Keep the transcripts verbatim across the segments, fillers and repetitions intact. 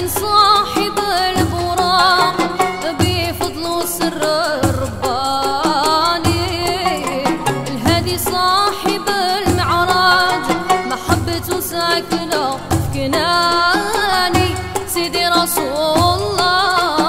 صاحب البراق بفضل وسر الرباني، الهادي صاحب المعراج محبته ساكنة في كناني، سيدي رسول الله.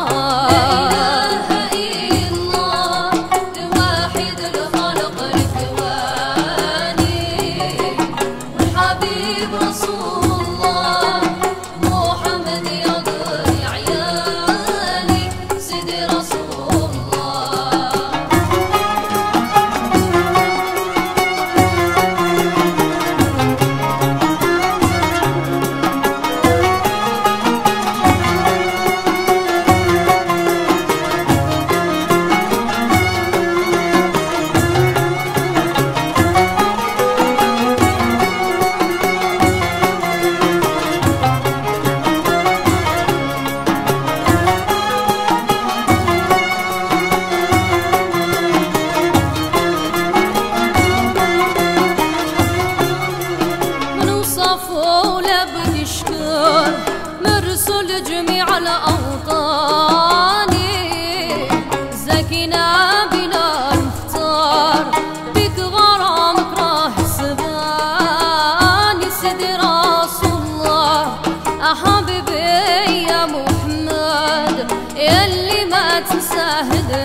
مرسول جميع الأوطان، زكينا بنا المختار بك غرامك راه سباني، سيدي رسول الله حبيبي يا محمد يلي ما تنساه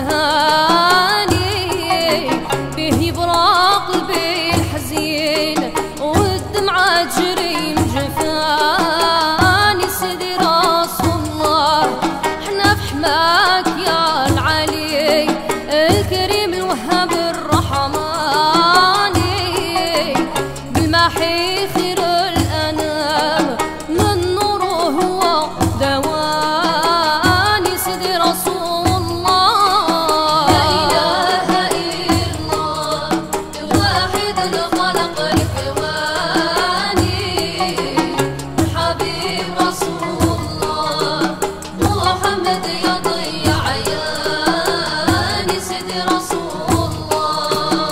دهاني، به يبرق قلبي الحزين والدمعة تجري من جفاني، سيدي رسول الله احنا في حماك يا العلي الكريم الوهاب الرحماني، بالمحي خير الانام من نوره هو دواني، سيدي رسول الله. لا اله الا الله الواحد الخلق الكواني، الحبيب رسول الله محمد يا ضي عياني، سيدي رسول الله.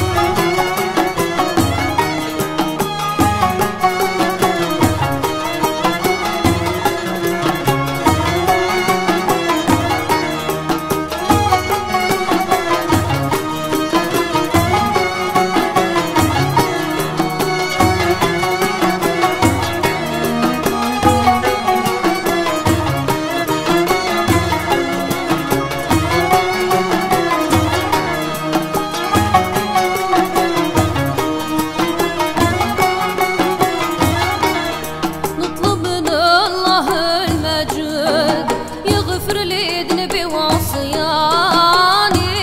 نطلب من الله المجد يغفر لي ذنبي وعصياني،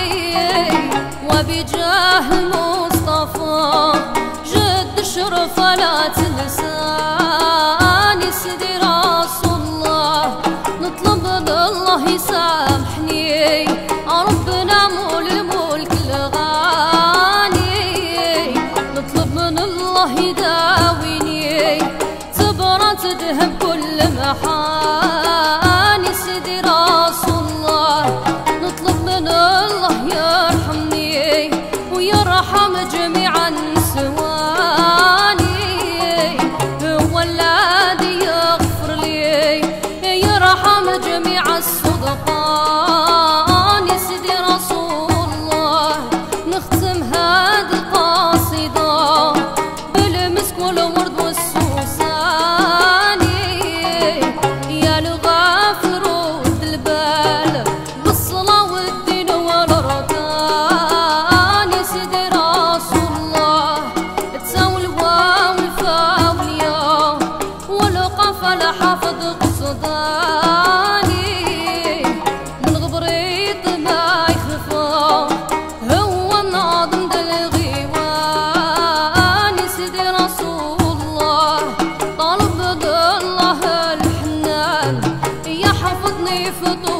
وبجاه المصطفى جد الشرف لا تنساني، سيدي رسول الله نطلب من الله يسامحني ربنا مول الملك الغاني، نطلب من الله يداويني تبرة تذهب كل محاني، سيدي رسول الله نطلب من الله يرحمني ويرحم جميع النسواني، هو الذي يغفر لي يرحم جميع الصدقان، سيدي رسول الله نختم هذه القصيدة بالمسك والورد والسوسان، يا الغافل رد البال بالصلاة والدين والركان، سيدي رسول الله تساوي الواو والفاء والياء والقاف لحافظ قصداني، من غبريط ما يخفى هو الناظم ذا الغيوان، سيدي رسول الله طالب الله الحنان يحفظني في